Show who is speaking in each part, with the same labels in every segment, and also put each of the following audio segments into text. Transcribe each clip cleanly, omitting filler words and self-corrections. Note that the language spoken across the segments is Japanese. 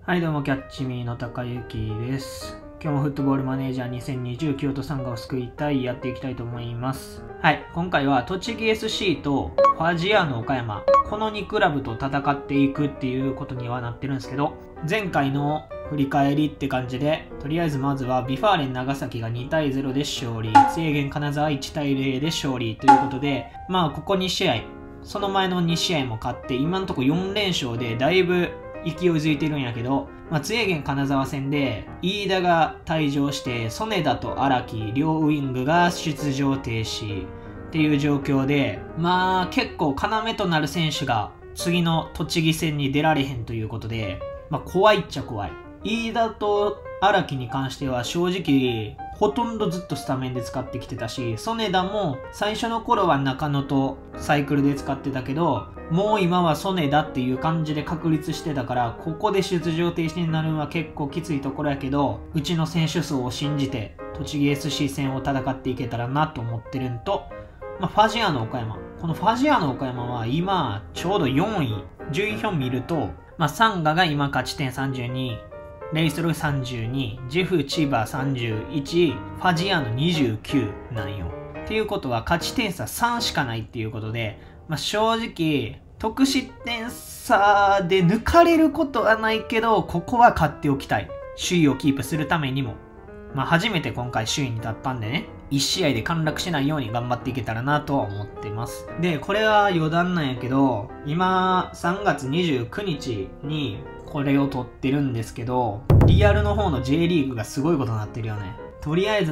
Speaker 1: はいどうも、キャッチミーの高幸です。今日もフットボールマネージャー2020京都サンガを救いたいやっていきたいと思います。はい、今回は栃木 SC とファジアーノ岡山、この2クラブと戦っていくっていうことにはなってるんですけど、前回の振り返りって感じで、とりあえずまずはビファーレン長崎が2対0で勝利、津江源金沢1対0で勝利ということで、ここ2試合、その前の2試合も勝って、今のところ4連勝でだいぶ勢いづいてるんやけど、津江源金沢戦で飯田が退場して曽根田と荒木両ウイングが出場停止っていう状況で、結構要となる選手が次の栃木戦に出られへんということで、怖いっちゃ怖い。飯田と荒木に関しては正直ほとんどずっとスタメンで使ってきてたし、曽根田も最初の頃は中野とサイクルで使ってたけど、もう今は曽根田っていう感じで確立してたから、ここで出場停止になるのは結構きついところやけど、うちの選手層を信じて栃木 SC 戦を戦っていけたらなと思ってるんと、ファジアーノ岡山、このファジアーノ岡山は今ちょうど4位、順位表見ると、サンガが今勝ち点32、レイソル32、ジェフ千葉31、ファジアーノ29なんよ。っていうことは勝ち点差3しかないっていうことで、正直得失点差で抜かれることはないけど、ここは勝っておきたい。首位をキープするためにも。初めて今回首位に立ったんでね、1試合で陥落しないように頑張っていけたらなとは思ってます。で、これは余談なんやけど、今3月29日にこれを撮ってるんですけど、リアルの方の J リーグがすごいことになってるよね。とりあえず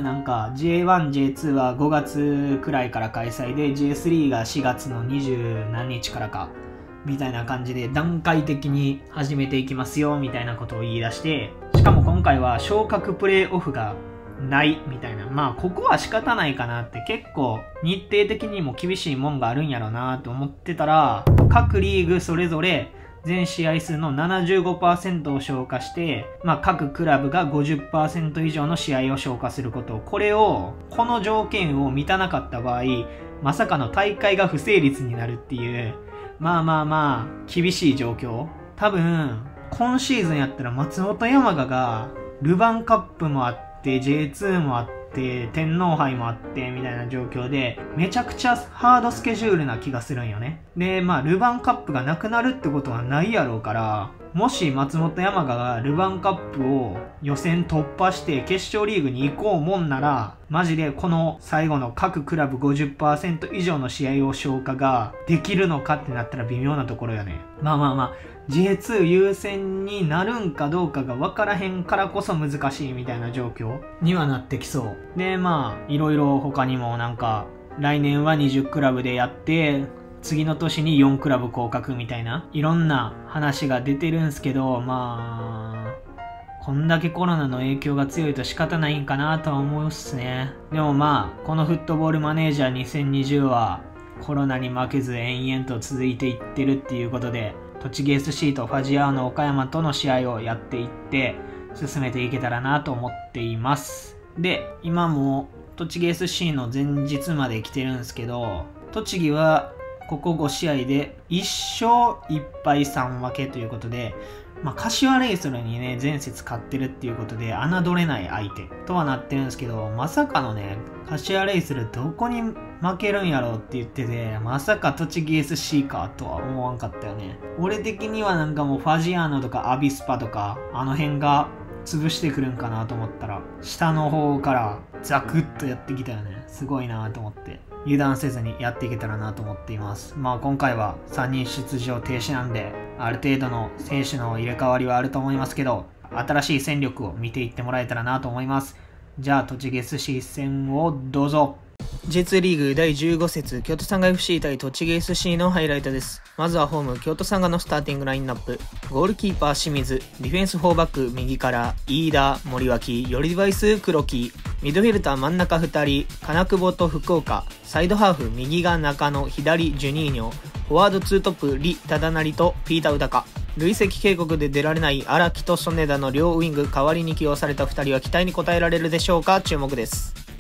Speaker 1: J1、J2 は5月くらいから開催で、J3 が4月の20何日からかみたいな感じで段階的に始めていきますよみたいなことを言い出して、しかも今回は昇格プレーオフがないみたいな、ここは仕方ないかなって、結構日程的にも厳しいもんがあるんやろうなと思ってたら、各リーグそれぞれ全試合数の 75% を消化して、各クラブが 50% 以上の試合を消化すること。この条件を満たなかった場合、まさかの大会が不成立になるっていう、厳しい状況。多分、今シーズンやったら松本山雅が、ルヴァンカップもあって、J2 もあって、天皇杯もあって、みたいな状況で、めちゃくちゃハードスケジュールな気がするんよね。で、ルヴァンカップがなくなるってことはないやろうから、もし松本山雅がルヴァンカップを予選突破して決勝リーグに行こうもんなら、マジでこの最後の各クラブ 50% 以上の試合を消化ができるのかってなったら微妙なところよね。J2 優先になるんかどうかが分からへんからこそ難しいみたいな状況にはなってきそう。で、いろいろ他にも来年は20クラブでやって、次の年に4クラブ降格みたいな、いろんな話が出てるんすけど、こんだけコロナの影響が強いと仕方ないんかなとは思うっすね。でもこのフットボールマネージャー2020はコロナに負けず延々と続いていってるっていうことで、栃木 SC とファジアーノ岡山との試合をやっていって進めていけたらなと思っています。で、今も栃木 SC の前日まで来てるんですけど、栃木はここ5試合で1勝1敗3分けということで、柏レイソルにね、前節勝ってるっていうことで、侮れない相手とはなってるんですけど、まさかのね、柏レイソルどこに負けるんやろうって言ってて、まさか栃木 SC かとは思わんかったよね。俺的にはもうファジアーノとかアビスパとか、あの辺が潰してくるんかなと思ったら、下の方からザクッとやってきたよね。すごいなと思って。油断せずにやっていけたらなと思っています。今回は3人出場停止なんで、ある程度の選手の入れ替わりはあると思いますけど、新しい戦力を見ていってもらえたらなと思います。じゃあ、栃木 SC 戦をどうぞ。J2 リーグ第15節京都サンガ FC 対栃木 SC のハイライトです。まずはホーム京都サンガのスターティングラインナップ。ゴールキーパー清水、ディフェンス4バック右から飯田、森脇、ヨリバイス、黒木、ミッドフィルター真ん中2人、金久保と福岡、サイドハーフ右が中野、左ジュニーニョ、フォワード2トップ李忠成とピーター・ウタカ。累積警告で出られない荒木と曽根田の両ウイング代わりに起用された2人は期待に応えられるでしょうか。注目です。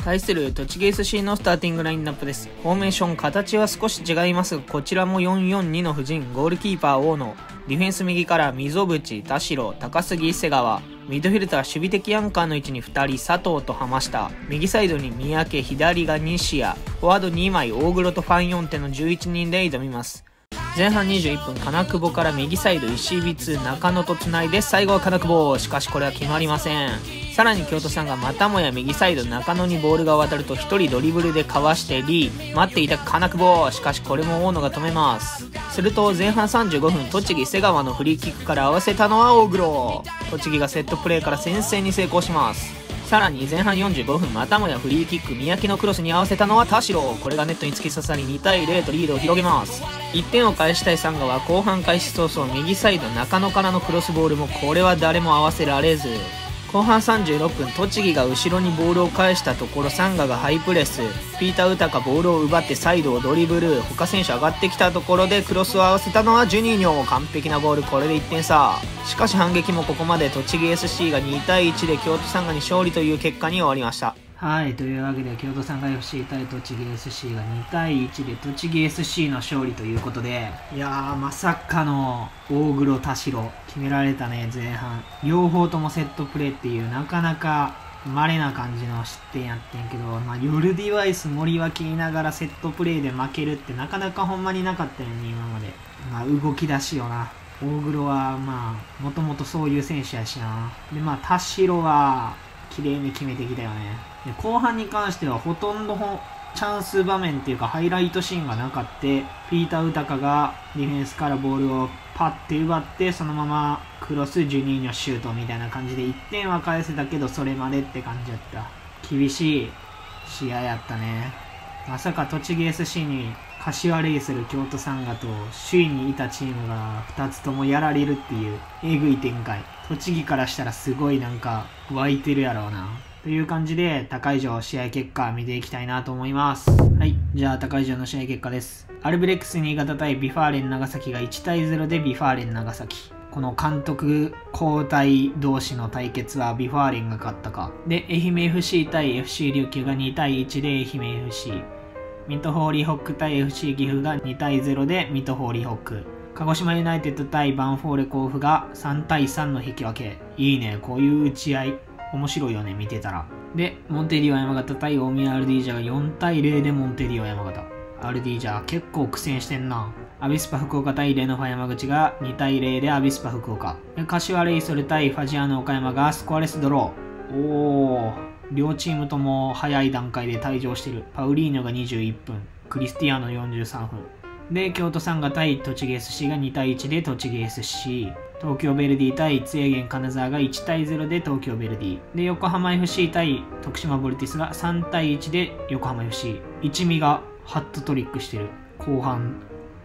Speaker 1: 対する栃木 SC のスターティングラインナップです。フォーメーション形は少し違いますが、こちらも 4-4-2 の布陣。ゴールキーパー大野、ディフェンス右から溝淵、田代、高杉、瀬川、ミッドフィルター守備的アンカーの位置に2人、佐藤と浜下、右サイドに三宅、左が西谷、フォワード2枚、大黒とファン4手の11人で挑みます。前半21分、金久保から右サイド石光、中野とつないで最後は金久保。しかしこれは決まりません。さらに京都さんがまたもや右サイド中野にボールが渡ると1人ドリブルでかわして待っていた金久保。しかしこれも大野が止めます。すると前半35分、栃木瀬川のフリーキックから合わせたのは大黒。栃木がセットプレーから先制に成功します。さらに前半45分、またもやフリーキック、三宅のクロスに合わせたのは田代。これがネットに突き刺さり2対0とリードを広げます。1点を返したいサンガは後半開始早々、右サイド中野からのクロスボールもこれは誰も合わせられず、後半36分、栃木が後ろにボールを返したところ、サンガがハイプレス、ピーター・ウタカボールを奪ってサイドをドリブル、他選手上がってきたところでクロスを合わせたのはジュニーニョ。完璧なゴール、これで1点差。しかし反撃もここまで栃木 SC が2対1で京都サンガに勝利という結果に終わりました。はい、というわけで京都サンガ FC 対栃木 SC が2対1で栃木 SC の勝利ということで、いやーまさかの大黒田代決められたね。前半両方ともセットプレーっていうなかなか稀な感じの失点やってんけど、ヨルディワイス森脇いながらセットプレーで負けるってなかなかほんまになかったよね今まで。動き出しよな。大黒はもともとそういう選手やしな。で田代は綺麗に決めてきたよね。で後半に関してはほとんどチャンス場面っていうかハイライトシーンがなかった。ピーター・ウタカがディフェンスからボールをパッて奪ってそのままクロスジュニーニョシュートみたいな感じで1点は返せたけどそれまでって感じだった。厳しい試合やったね。まさか栃木 SC に柏レイソル京都サンガと首位にいたチームが2つともやられるっていうえぐい展開。栃木からしたらすごい湧いてるやろうなという感じで、高井城試合結果見ていきたいなと思います。はい、じゃあ高井城の試合結果です。アルビレックス新潟対ビファーレン長崎が1対0でビファーレン長崎。この監督交代同士の対決はビファーレンが勝ったか。で、愛媛 FC 対 FC 琉球が2対1で愛媛 FC。水戸ホーリーホック対 FC 岐阜が2対0で水戸ホーリーホック。鹿児島ユナイテッド対バンフォーレ甲府が3対3の引き分け。いいね、こういう打ち合い。面白いよね、見てたら。で、モンテディオ山形対大宮アルディージャが4対0でモンテディオ山形。アルディージャ結構苦戦してんな。アビスパ福岡対レノファ山口が2対0でアビスパ福岡。で、柏レイソル対ファジアーノ岡山がスコアレスドロー。両チームとも早い段階で退場してる。パウリーノが21分、クリスティアーノ43分。で、京都サンガ対栃木 SC が2対1で栃木 SC。東京ベルディ対津江源金沢が1対0で東京ベルディ。で、横浜 FC 対徳島ボルティスが3対1で横浜 FC。一味がハットトリックしてる。後半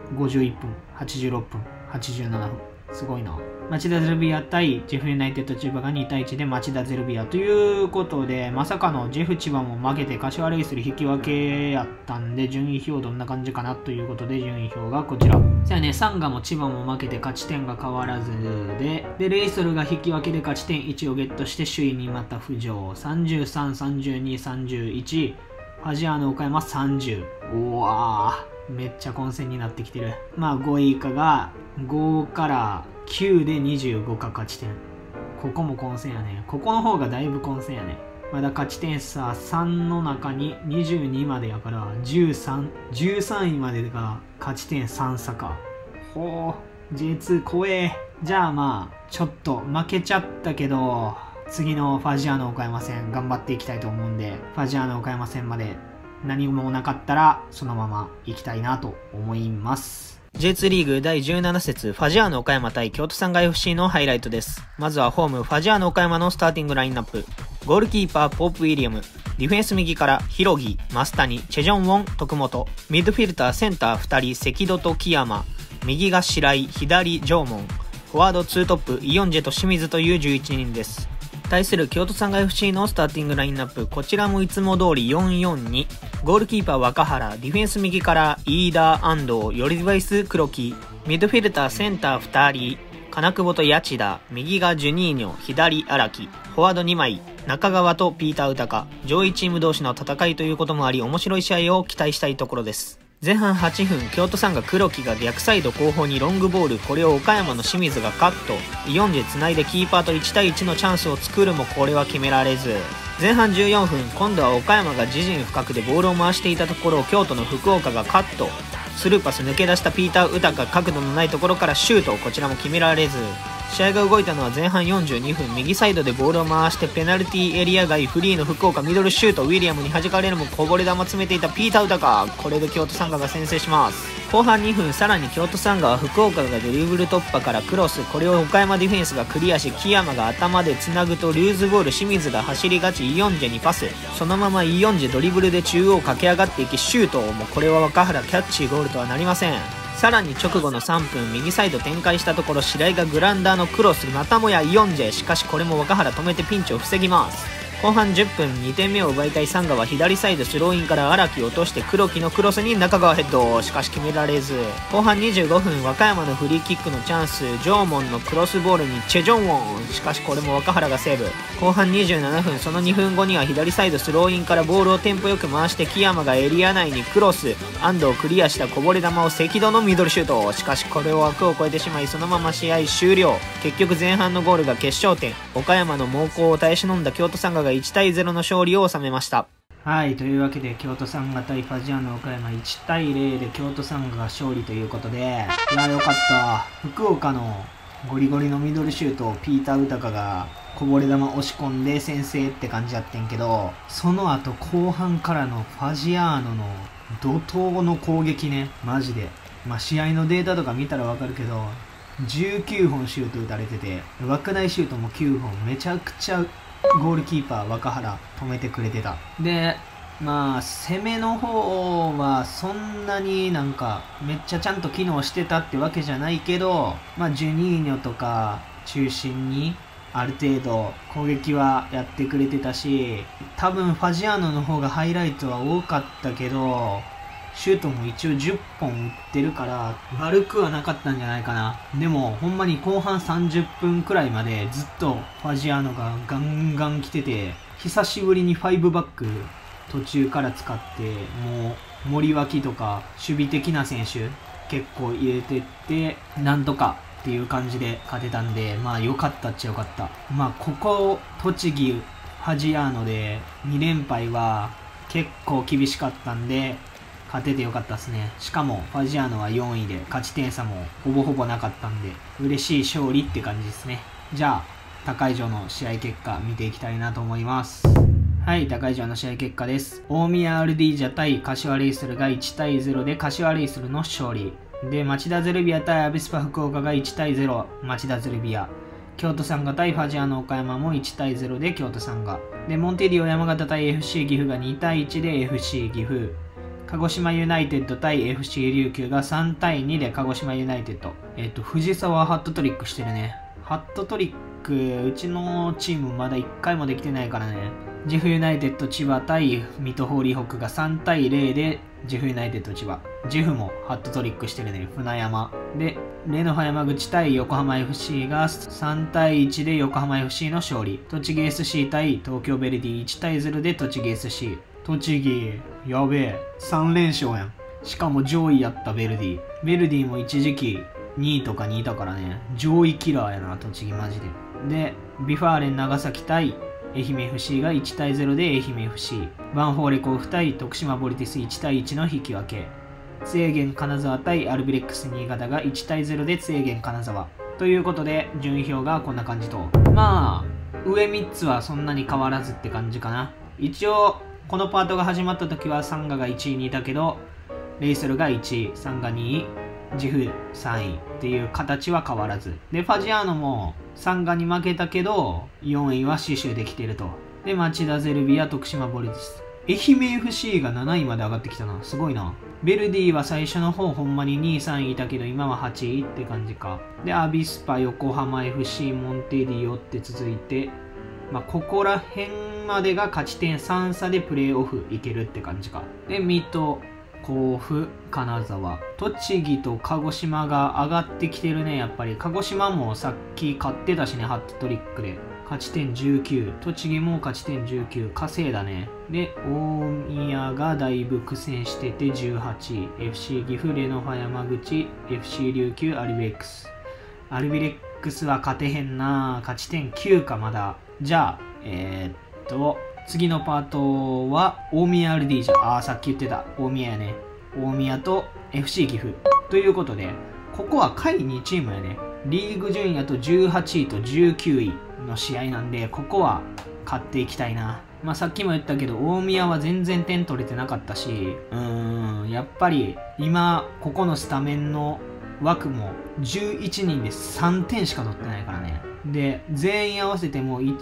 Speaker 1: 51分、86分、87分。すごいな。町田ゼルビア対ジェフユナイテッド千葉が2対1で町田ゼルビアということで、まさかのジェフ千葉も負けて柏レイソル引き分けやったんで、順位表どんな感じかなということで、順位表がこちら。そうやね、サンガも千葉も負けて勝ち点が変わらずで、レイソルが引き分けで勝ち点1をゲットして首位にまた浮上。33、32、31、ファジアーノ岡山30。うわー、めっちゃ混戦になってきてる。5位以下が5から9で25か勝ち点。ここも混戦やね。ここの方がだいぶ混戦やね。まだ勝ち点差3の中に22までやから13位までが勝ち点3差か。ほう、J2 怖え。じゃあちょっと負けちゃったけど、次のファジアーノ岡山戦頑張っていきたいと思うんで、ファジアーノ岡山戦まで何もなかったらそのまま行きたいなと思います。J2 リーグ第17節ファジアーノ岡山対京都サンガ FC のハイライトです。まずはホームファジアーノ岡山のスターティングラインナップ。ゴールキーパーポープウィリアム、ディフェンス右からヒロギ、増谷、チェジョンウォン、徳本、ミッドフィルターセンター2人関戸と木山、右が白井、左縄文、フォワード2トップイヨンジェと清水という11人です。対する京都サンガ FC のスターティングラインナップ、こちらもいつも通り 4-4-2。ゴールキーパー若原、ディフェンス右から飯田、安藤、ヨリディバイス、黒木、ミッドフィルターセンター2人、 金久保と谷内田、右がジュニーニョ、左荒木、フォワード2枚、中川とピーター・ウタカ、上位チーム同士の戦いということもあり、面白い試合を期待したいところです。前半8分、京都サンガ黒木が逆サイド後方にロングボール、これを岡山の清水がカット、イヨンジェつないでキーパーと1対1のチャンスを作るもこれは決められず、前半14分、今度は岡山が自陣深くでボールを回していたところを京都の福岡がカット、スルーパス抜け出したピーター・ウタカ、角度のないところからシュート、こちらも決められず、試合が動いたのは前半42分、右サイドでボールを回してペナルティーエリア外、フリーの福岡ミドルシュート、ウィリアムに弾かれるもこぼれ球詰めていたピーター・ウタカ、これで京都サンガが先制します。後半2分、さらに京都サンガは福岡がドリブル突破からクロス、これを岡山ディフェンスがクリアし、木山が頭でつなぐとルーズボール、清水が走りがちイヨンジェにパス、そのままイヨンジェドリブルで中央駆け上がっていきシュート、もうこれは若原キャッチゴールとはなりません。さらに直後の3分、右サイド展開したところ白井がグラウンダーのクロス、またもやイヨンジェ、しかしこれも若原止めてピンチを防ぎます。後半10分、2点目を奪いたいサンガは左サイドスローインから荒木を落として黒木のクロスに中川ヘッド、しかし決められず、後半25分、和歌山のフリーキックのチャンス、縄文のクロスボールにチェジョンウォン、しかしこれも若原がセーブ。後半27分、その2分後には左サイドスローインからボールをテンポよく回して木山がエリア内にクロス、安藤をクリアしたこぼれ球を赤道のミドルシュート、しかしこれを枠を越えてしまい、そのまま試合終了。結局前半のゴールが決勝点、岡山の猛攻を耐え忍んだ京都サンガが1対0の勝利を収めました。はい、というわけで京都サンガ対ファジアーノ岡山1対0で京都サンガが勝利ということで、いやよかった。福岡のゴリゴリのミドルシュートをピーター・ウタカがこぼれ球押し込んで先制って感じやってんけど、その後後半からのファジアーノの怒涛の攻撃ね、マジで。試合のデータとか見たらわかるけど、19本シュート打たれてて、枠内シュートも9本、めちゃくちゃゴールキーパー若原止めてくれてた。で、攻めの方はそんなになんかめっちゃちゃんと機能してたってわけじゃないけど、ジュニーニョとか中心にある程度攻撃はやってくれてたし、多分ファジアーノの方がハイライトは多かったけど、シュートも一応10本打ってるから悪くはなかったんじゃないかな。でもほんまに後半30分くらいまでずっとファジアーノがガンガン来てて、久しぶりに5バック途中から使って、もう森脇とか守備的な選手結構入れてってなんとかっていう感じで勝てたんで、良かったっちゃ良かった。ここ栃木ファジアーノで2連敗は結構厳しかったんで勝ててよかったですね。しかもファジアーノは4位で勝ち点差もほぼほぼなかったんで嬉しい勝利って感じですね。じゃあ高井城の試合結果見ていきたいなと思います。はい、高井城の試合結果です。大宮アルディージャ対柏レイソルが1対0で柏レイソルの勝利で、町田ゼルビア対アビスパ福岡が1対0町田ゼルビア、京都サンガ対ファジアーノ岡山も1対0で京都サンガで、モンテディオ山形対 FC 岐阜が2対1で FC 岐阜、鹿児島ユナイテッド対 FC 琉球が3対2で鹿児島ユナイテッド。藤沢ハットトリックしてるね。ハットトリック、うちのチームまだ1回もできてないからね。ジェフユナイテッド千葉対水戸ホーリーホックが3対0でジェフユナイテッド千葉。ジェフもハットトリックしてるね。船山。で、レノファ山口対横浜 FC が3対1で横浜 FC の勝利。栃木 SC 対東京ベルディ1対0で栃木 SC。栃木、やべえ。3連勝やん。しかも上位やったベルディ。ベルディも一時期2位とかにいたからね。上位キラーやな、栃木マジで。で、ビファーレン長崎対愛媛 FC が1対0で愛媛 FC。バンフォーレ甲府対徳島ボルティス1対1の引き分け。津江源金沢対アルビレックス新潟が1対0で津江源金沢。ということで、順位表がこんな感じと。上3つはそんなに変わらずって感じかな。一応、このパートが始まった時はサンガが1位にいたけど、レイソルが1位、サンガ2位、ジェフ3位っていう形は変わらず。で、ファジアーノもサンガに負けたけど、4位は死守できてると。で、町田ゼルビア、徳島ボルティス。愛媛 FC が7位まで上がってきたな。すごいな。ベルディは最初の方ほんまに2位、3位いたけど、今は8位って感じか。で、アビスパ、横浜 FC、モンテディオって続いて、ここら辺までが勝ち点3差でプレーオフいけるって感じか。で、水戸、 甲府、金沢、栃木と鹿児島が上がってきてるね。やっぱり鹿児島もさっき勝ってたしね、ハットトリックで勝ち点19、栃木も勝ち点19、稼いだね。で、大宮がだいぶ苦戦してて18位、FC 岐阜、レノファ山口、FC 琉球、アルビレックス。アルビレックスは勝てへんな。勝ち点9か、まだ。じゃあ、次のパートは大宮 RD じゃん。さっき言ってた大宮やね。大宮と FC 岐阜。ということで、ここは下位2チームやね。リーグ順位だと18位と19位の試合なんで、ここは勝っていきたいな。さっきも言ったけど、大宮は全然点取れてなかったし、やっぱり今、ここのスタメンの枠も11人で3点しか取ってないからね。で、全員合わせても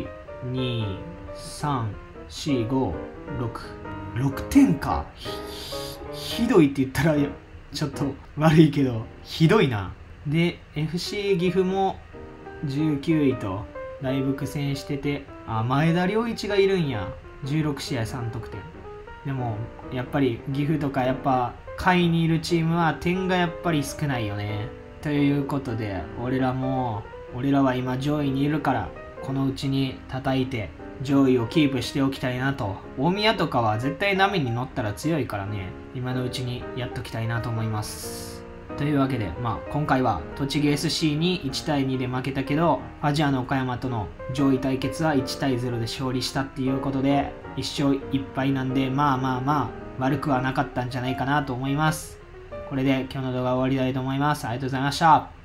Speaker 1: 1、2、3、4、5、6点か。ひどいって言ったらちょっと悪いけどひどいな。で FC 岐阜も19位とだいぶ苦戦してて、前田良一がいるんや。16試合3得点。でもやっぱり岐阜とかやっぱ下位にいるチームは点がやっぱり少ないよね。ということで俺らは今上位にいるから、このうちに叩いて上位をキープしておきたいなと。大宮とかは絶対波に乗ったら強いからね、今のうちにやっときたいなと思います。というわけで、今回は栃木 SC に1対2で負けたけど、ファジアの岡山との上位対決は1対0で勝利したっていうことで、1勝1敗なんで、悪くはなかったんじゃないかなと思います。これで今日の動画は終わりたいと思います。ありがとうございました。